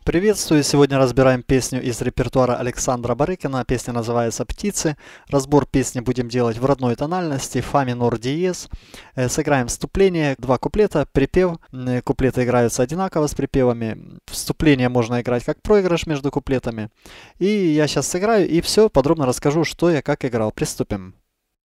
Приветствую! Сегодня разбираем песню из репертуара Александра Барыкина. Песня называется «Птицы». Разбор песни будем делать в родной тональности, фа минор диез. Сыграем вступление, два куплета, припев. Куплеты играются одинаково с припевами. Вступление можно играть как проигрыш между куплетами. И я сейчас сыграю и все подробно расскажу, что я как играл. Приступим.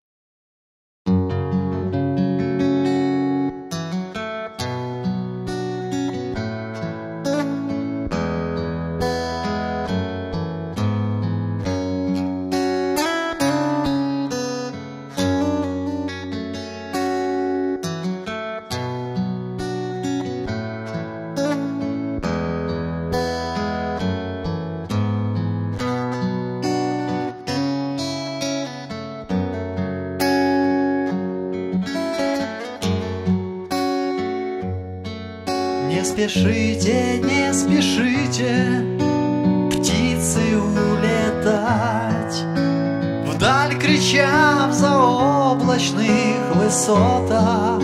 Не спешите, не спешите, птицы улетать, вдаль крича в заоблачных высотах.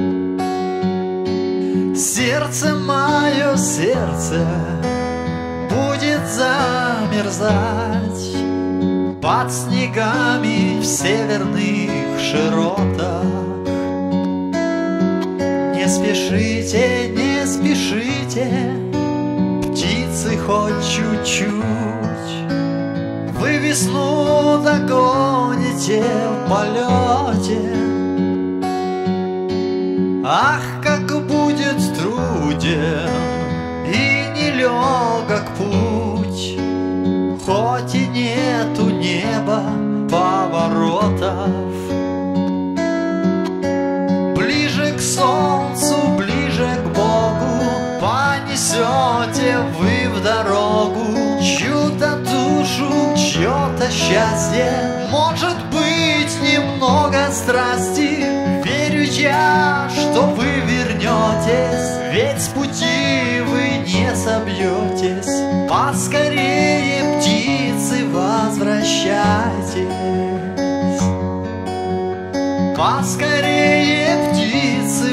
Сердце мое, сердце будет замерзать под снегами в северных широтах. Не спешите, не спешите, птицы хоть чуть-чуть, вы весну догоните в полете. Ах, как будет труден и нелегок путь, хоть и нету неба поворотов. Ближе к солнцу, ближе к Богу понесете вы в дорогу чью-то душу, чье-то счастье, может быть, немного страсти. Верю я, что вы вернетесь, ведь с пути вы не собьетесь. Поскорее, птицы, возвращайтесь. Поскорее, птицы,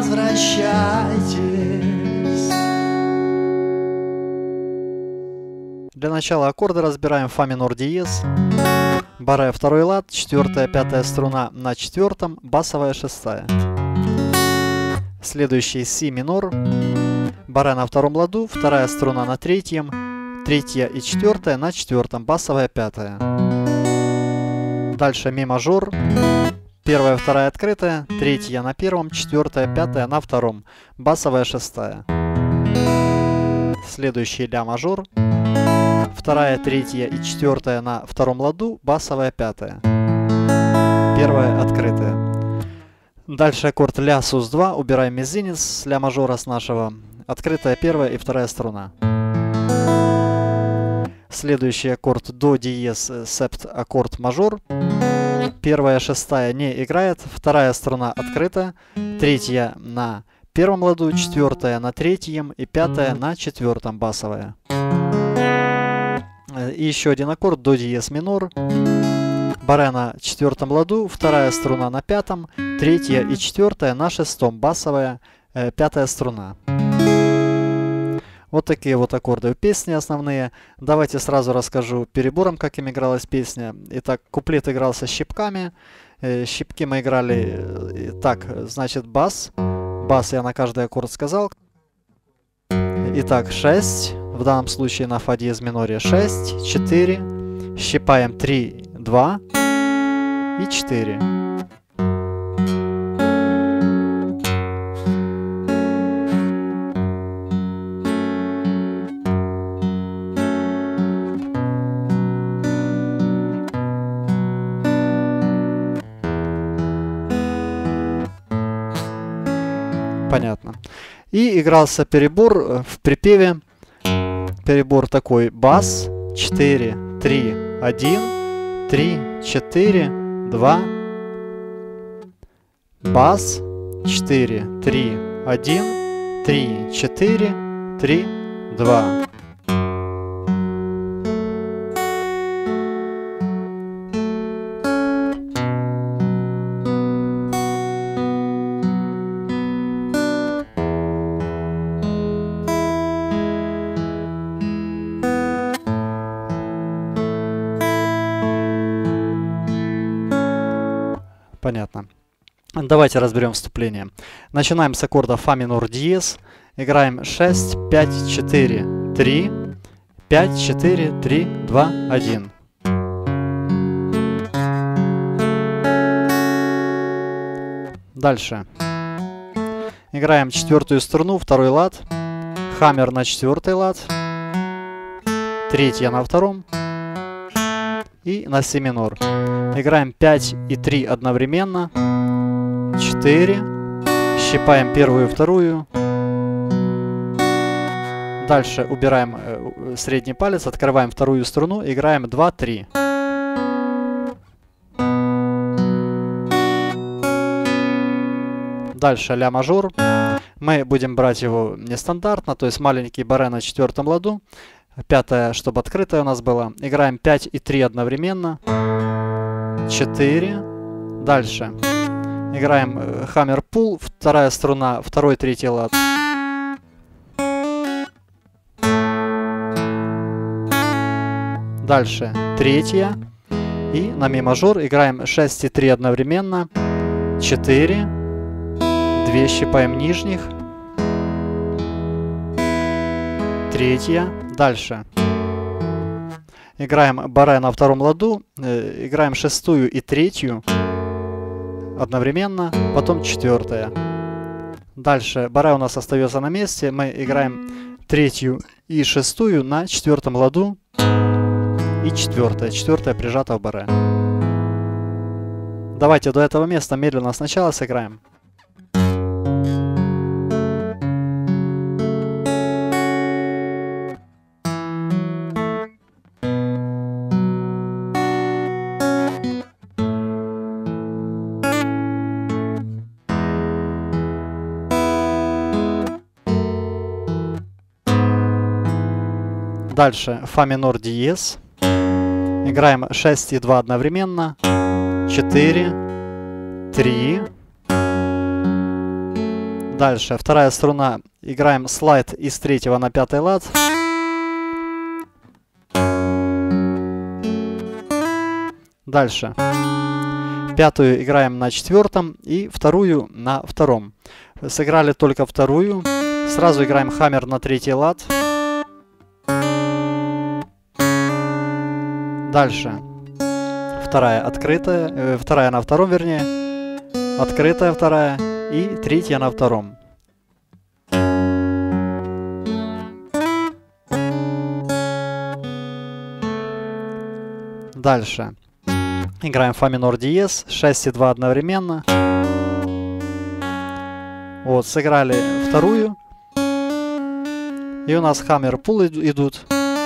возвращайтесь. Для начала аккорды разбираем фа минор диез, баре второй лад, четвертая, пятая струна на четвертом, басовая шестая. Следующий си минор, баре на втором ладу, вторая струна на третьем, третья и четвертая на четвертом, басовая пятая. Дальше ми мажор, первая, вторая открытая, третья на первом, четвертая, пятая на втором, басовая шестая. Следующий ля мажор, вторая, третья и четвертая на втором ладу, басовая пятая, первая открытая. Дальше аккорд ля sus2, убираем мизинец с ля мажора с нашего, открытая первая и вторая струна. Следующий аккорд до диез септ аккорд мажор. Первая, шестая не играет, вторая струна открыта, третья на первом ладу, четвертая на третьем и пятая на четвертом, басовая. И еще один аккорд до диез минор. Баре на четвертом ладу, вторая струна на пятом, третья и четвертая на шестом, басовая, пятая струна. Вот такие вот аккорды в песне основные. Давайте сразу расскажу перебором, как им игралась песня. Итак, куплет игрался щипками. Щипки мы играли так, значит, бас. Бас я на каждый аккорд сказал. Итак, 6. В данном случае на фа диез миноре 6, 4. Щипаем 3, 2 и 4. Понятно. И игрался перебор в припеве. Перебор такой: бас, 4, 3, 1, 3, 4, 2. Бас, 4, 3, 1, 3, 4, 3, 2. Понятно. Давайте разберем вступление. Начинаем с аккорда фа минор диез. Играем 6, 5, 4, 3, 5, 4, 3, 2, 1. Дальше. Играем четвертую струну, второй лад. Хаммер на четвертый лад. Третья на втором. И на си минор. Играем 5 и 3 одновременно. 4. Щипаем первую и вторую. Дальше убираем средний палец, открываем вторую струну, играем 2, 3. Дальше ля мажор. Мы будем брать его нестандартно, то есть маленький баре на четвертом ладу. Пятая, чтобы открытая у нас была. Играем 5 и 3 одновременно. 4. Дальше. Играем хаммер пул, вторая струна, второй, третий лад. Дальше третья. И на ми мажор играем 6 и 3 одновременно. 4. 2 щипаем нижних. Третья. Дальше. Играем баре на втором ладу. Играем шестую и третью одновременно. Потом четвертая. Дальше баре у нас остается на месте. Мы играем третью и шестую на четвертом ладу. И четвертая. Четвертая прижата в баре. Давайте до этого места медленно сначала сыграем. Дальше фа минор диез. Играем 6 и 2 одновременно. 4, 3. Дальше вторая струна. Играем слайд из третьего на пятый лад. Дальше. Пятую играем на четвертом и вторую на втором. Сыграли только вторую. Сразу играем хаммер на третий лад. Дальше. Вторая открытая, вторая на втором, вернее. Открытая вторая и третья на втором. Дальше. Играем фа минор диез, 6 и 2 одновременно. Вот, сыграли вторую. И у нас хаммер пул идут.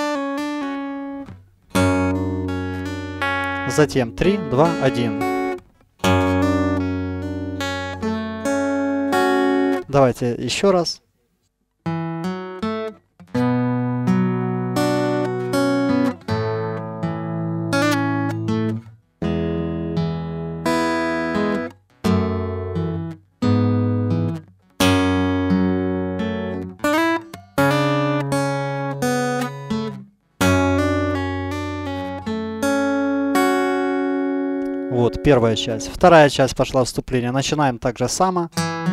Затем 3, 2, 1. Давайте еще раз. Вот, первая часть. Вторая часть пошла вступление. Начинаем так же само.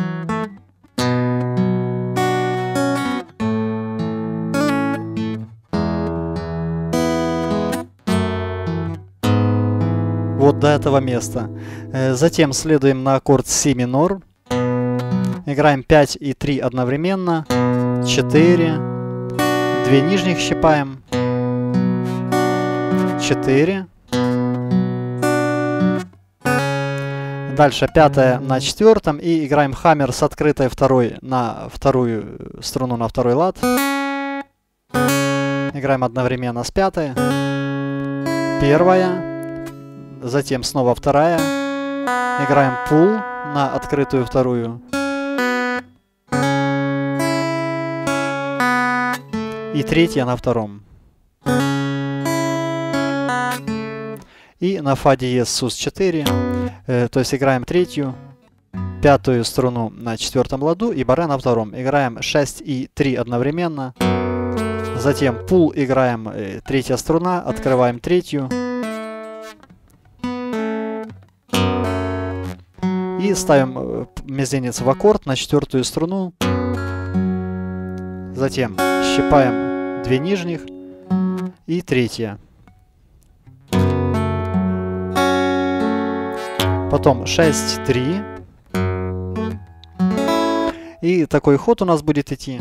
Вот до этого места. Затем следуем на аккорд си минор. Играем 5 и 3 одновременно. 4. 2 нижних щипаем. 4. Дальше пятая на четвертом и играем хаммер с открытой второй на вторую струну на второй лад. Играем одновременно с пятой. Первая. Затем снова вторая. Играем пул на открытую вторую. И третья на втором. И на фа диез сус 4, то есть играем третью, пятую струну на четвертом ладу и баре на втором. Играем 6 и 3 одновременно. Затем пул играем, третья струна, открываем третью. И ставим мизинец в аккорд на 4-ю струну. Затем щипаем 2 нижних и 3-я. Потом 6-3. И такой ход у нас будет идти.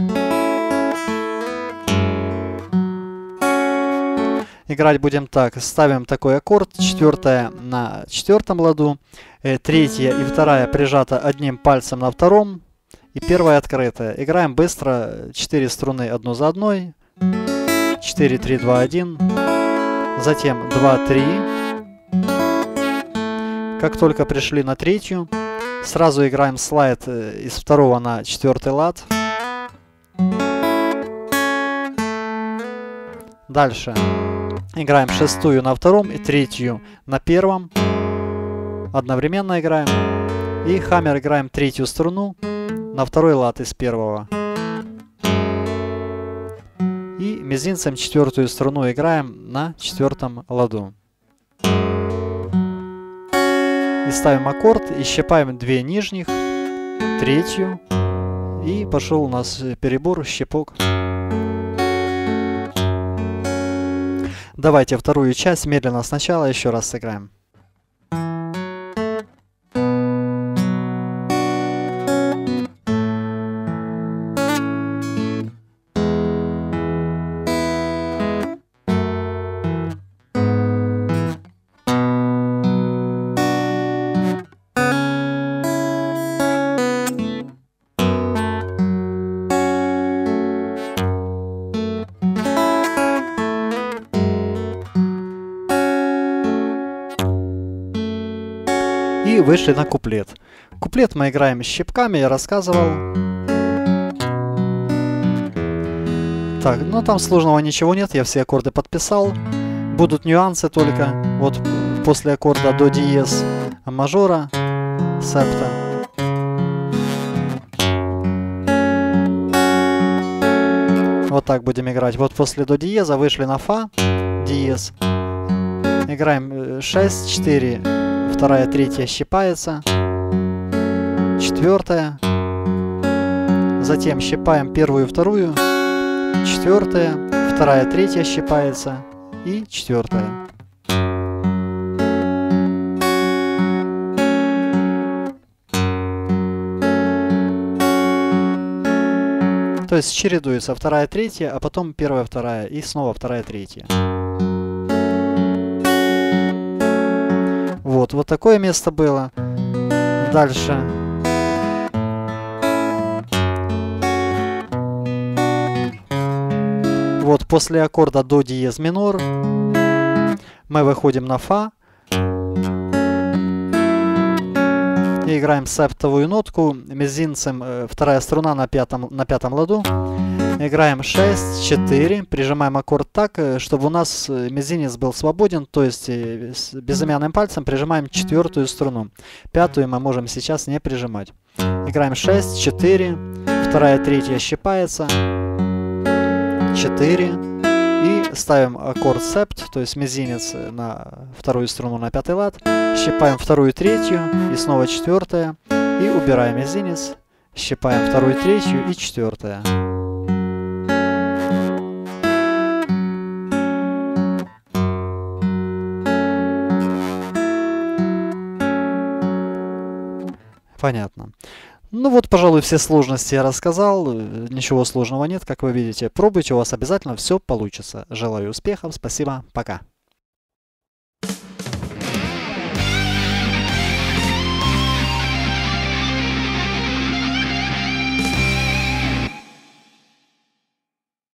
Играть будем так. Ставим такой аккорд. 4-я на 4-м ладу. 3-я и 2-я прижата одним пальцем на 2-м. И 1-я открытая. Играем быстро. 4 струны одну за одной. 4, 3, 2, 1. Затем 2, 3. Как только пришли на 3-ю, сразу играем слайд из 2-го на 4-й лад. Дальше играем 6-ю на 2-м и 3-ю на 1-м. Одновременно играем. И хаммер играем 3-ю струну на 2-й лад из 1-го. И мизинцем 4-ю струну играем на 4-м ладу. И ставим аккорд, и щипаем 2 нижних, 3-ю, и пошел у нас перебор, щипок. Давайте 2-ю часть медленно сначала еще раз сыграем. И вышли на куплет. Куплет мы играем щипками, я рассказывал. Так, ну там сложного ничего нет, я все аккорды подписал. Будут нюансы только. Вот после аккорда до диез мажора, септа. Вот так будем играть. Вот после до диеза вышли на фа, диез. Играем 6, 4. 2-я, 3-я щипается, 4-я, затем щипаем 1-ю, 2-ю, 4-я, 2-я, 3-я щипается и 4-я. То есть чередуется 2-я, 3-я, а потом 1-я, 2-я и снова 2-я, 3-я. Вот такое место было. Дальше. Вот после аккорда до диез минор мы выходим на фа. И играем септовую нотку. Мизинцем 2-я струна на 5-м ладу. Играем 6, 4, прижимаем аккорд так, чтобы у нас мизинец был свободен, то есть с безымянным пальцем прижимаем 4-ю струну. 5-ю мы можем сейчас не прижимать. Играем 6, 4, 2-я, 3-я щипается, 4, и ставим аккорд септ, то есть мизинец на 2-ю струну на 5-й лад, щипаем 2-ю, 3-ю, и снова 4-я, и убираем мизинец, щипаем 2-ю, 3-ю и 4-я. Понятно. Ну вот, пожалуй, все сложности я рассказал. Ничего сложного нет, как вы видите. Пробуйте, у вас обязательно все получится. Желаю успехов. Спасибо. Пока.